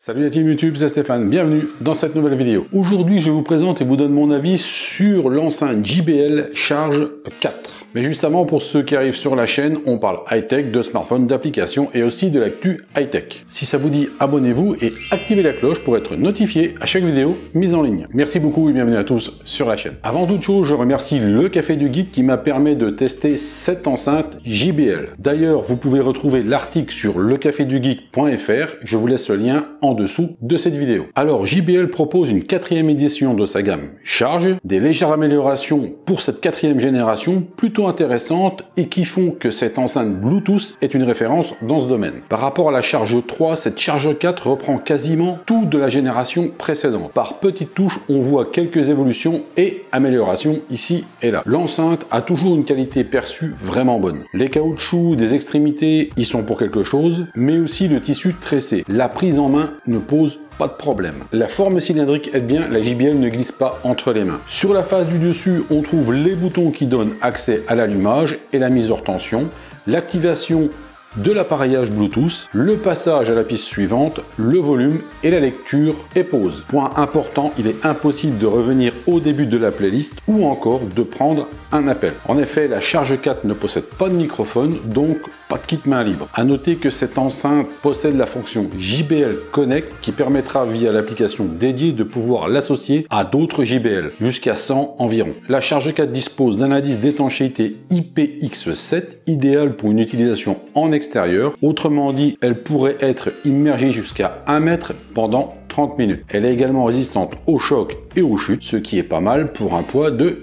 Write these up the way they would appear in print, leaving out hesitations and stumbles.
Salut la team YouTube, c'est Stéphane, bienvenue dans cette nouvelle vidéo. Aujourd'hui je vous présente et vous donne mon avis sur l'enceinte JBL Charge 4. Mais justement pour ceux qui arrivent sur la chaîne, on parle high-tech, de smartphones, d'applications et aussi de l'actu high-tech. Si ça vous dit, abonnez-vous et activez la cloche pour être notifié à chaque vidéo mise en ligne. Merci beaucoup et bienvenue à tous sur la chaîne. Avant toute chose, je remercie le Café du Geek qui m'a permis de tester cette enceinte JBL. D'ailleurs, vous pouvez retrouver l'article sur lecafedugeek.fr, je vous laisse le lien en dessous de cette vidéo. Alors JBL propose une 4e édition de sa gamme Charge, des légères améliorations pour cette 4e génération plutôt intéressantes et qui font que cette enceinte Bluetooth est une référence dans ce domaine. Par rapport à la Charge 3, cette Charge 4 reprend quasiment tout de la génération précédente. Par petites touches, on voit quelques évolutions et améliorations ici et là. L'enceinte a toujours une qualité perçue vraiment bonne. Les caoutchoucs des extrémités y sont pour quelque chose, mais aussi le tissu tressé. La prise en main ne pose pas de problème. La forme cylindrique aide bien, la JBL ne glisse pas entre les mains. Sur la face du dessus, on trouve les boutons qui donnent accès à l'allumage et la mise hors tension, l'activation de l'appareillage Bluetooth, le passage à la piste suivante, le volume et la lecture et pause. Point important, il est impossible de revenir au début de la playlist ou encore de prendre un appel. En effet, la Charge 4 ne possède pas de microphone, donc pas de kit main libre. À noter que cette enceinte possède la fonction JBL Connect qui permettra via l'application dédiée de pouvoir l'associer à d'autres JBL, jusqu'à 100 environ. La Charge 4 dispose d'un indice d'étanchéité IPX7, idéal pour une utilisation en extérieur. Autrement dit, elle pourrait être immergée jusqu'à 1 mètre pendant 30 minutes. Elle est également résistante aux chocs et aux chutes, ce qui est pas mal pour un poids de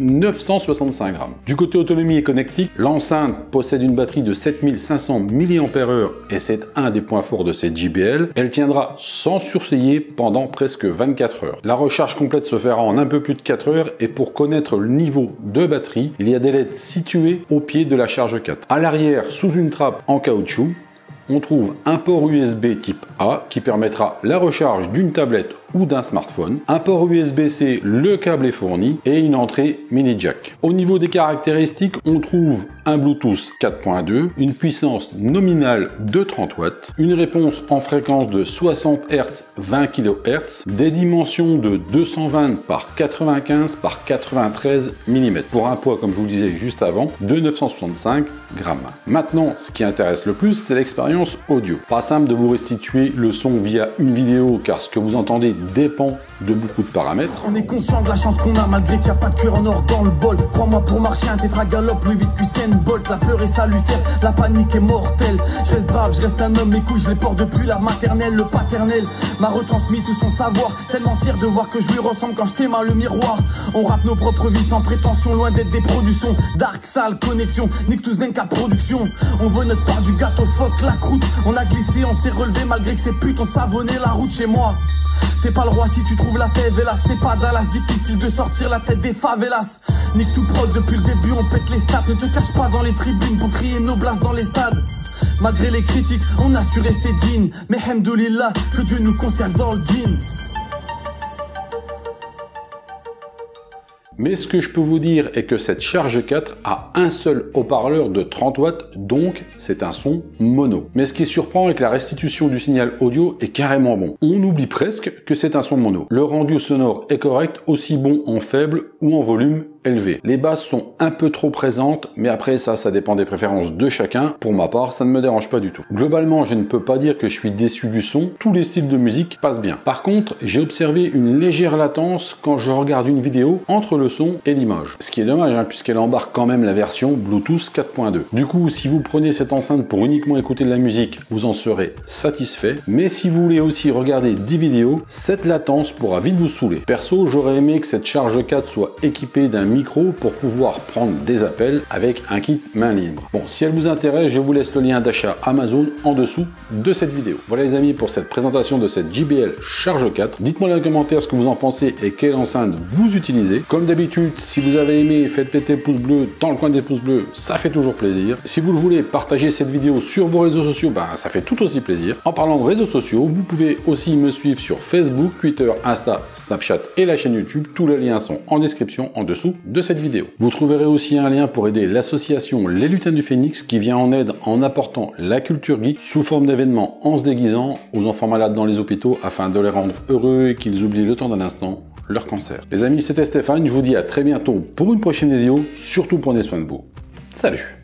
965 grammes. Du côté autonomie et connectique, l'enceinte possède une batterie de 7500 mAh et c'est un des points forts de cette JBL. Elle tiendra sans surseiller pendant presque 24 heures. La recharge complète se fera en un peu plus de 4 heures et pour connaître le niveau de batterie, il y a des LED situés au pied de la Charge 4. À l'arrière, sous une trappe en caoutchouc, on trouve un port USB type A qui permettra la recharge d'une tablette ou d'un smartphone, un port USB-C, le câble est fourni et une entrée mini jack. Au niveau des caractéristiques, on trouve un Bluetooth 4.2, une puissance nominale de 30 watts, une réponse en fréquence de 60 Hz 20 kHz, des dimensions de 220 par 95 par 93 mm pour un poids, comme je vous le disais juste avant, de 965 grammes. Maintenant, ce qui intéresse le plus, c'est l'expérience audio. Pas simple de vous restituer le son via une vidéo car ce que vous entendez dépend de beaucoup de paramètres. On est conscient de la chance qu'on a malgré qu'il n'y a pas de cuir en or dans le bol. Crois-moi, pour marcher un tétragalope plus vite qu'Usain Bolt. La peur est salutaire, la panique est mortelle. Je reste brave, je reste un homme, mes couilles je les porte depuis la maternelle. Le paternel m'a retransmis tout son savoir. Tellement fier de voir que je lui ressemble quand je t'aime à le miroir. On rappe nos propres vies sans prétention, loin d'être des productions. Dark, sale, connexion, nique tout Zenka production. On veut notre part du gâteau, fuck la croûte. On a glissé, on s'est relevé malgré que ces putes ont savonné la route chez moi. T'es pas le roi si tu trouves la fève, hélas, c'est pas Dallas. Difficile de sortir la tête des favelas. Nique tout prod depuis le début, on pète les stats. Ne te cache pas dans les tribunes pour crier nos blasts dans les stades. Malgré les critiques, on a su rester digne. Mais hamdoulillah, que Dieu nous conserve dans le dîne. Mais ce que je peux vous dire est que cette Charge 4 a un seul haut-parleur de 30 watts, donc c'est un son mono. Mais ce qui surprend est que la restitution du signal audio est carrément bon. On oublie presque que c'est un son mono. Le rendu sonore est correct, aussi bon en faible ou en volume élevé. Les basses sont un peu trop présentes, mais après ça dépend des préférences de chacun. Pour ma part, ça ne me dérange pas du tout. Globalement, je ne peux pas dire que je suis déçu du son. Tous les styles de musique passent bien. Par contre, j'ai observé une légère latence quand je regarde une vidéo entre le son et l'image. Ce qui est dommage, puisqu'elle embarque quand même la version Bluetooth 4.2. Du coup, si vous prenez cette enceinte pour uniquement écouter de la musique, vous en serez satisfait. Mais si vous voulez aussi regarder des vidéos, cette latence pourra vite vous saouler. Perso, j'aurais aimé que cette Charge 4 soit équipée d'un micro pour pouvoir prendre des appels avec un kit main libre. Bon, si elle vous intéresse, je vous laisse le lien d'achat Amazon en dessous de cette vidéo. Voilà les amis pour cette présentation de cette JBL Charge 4. Dites-moi dans les commentaires ce que vous en pensez et quelle enceinte vous utilisez. Comme d'habitude, si vous avez aimé, faites péter le pouce bleu dans le coin des pouces bleus, ça fait toujours plaisir. Si vous le voulez, partagez cette vidéo sur vos réseaux sociaux, ça fait tout aussi plaisir. En parlant de réseaux sociaux, vous pouvez aussi me suivre sur Facebook, Twitter, Insta, Snapchat et la chaîne YouTube. Tous les liens sont en description en dessous de cette vidéo. Vous trouverez aussi un lien pour aider l'association Les Lutins du Phénix qui vient en aide en apportant la culture geek sous forme d'événements en se déguisant aux enfants malades dans les hôpitaux afin de les rendre heureux et qu'ils oublient le temps d'un instant leur cancer. Les amis, c'était Stéphane, je vous dis à très bientôt pour une prochaine vidéo, surtout prenez soin de vous. Salut!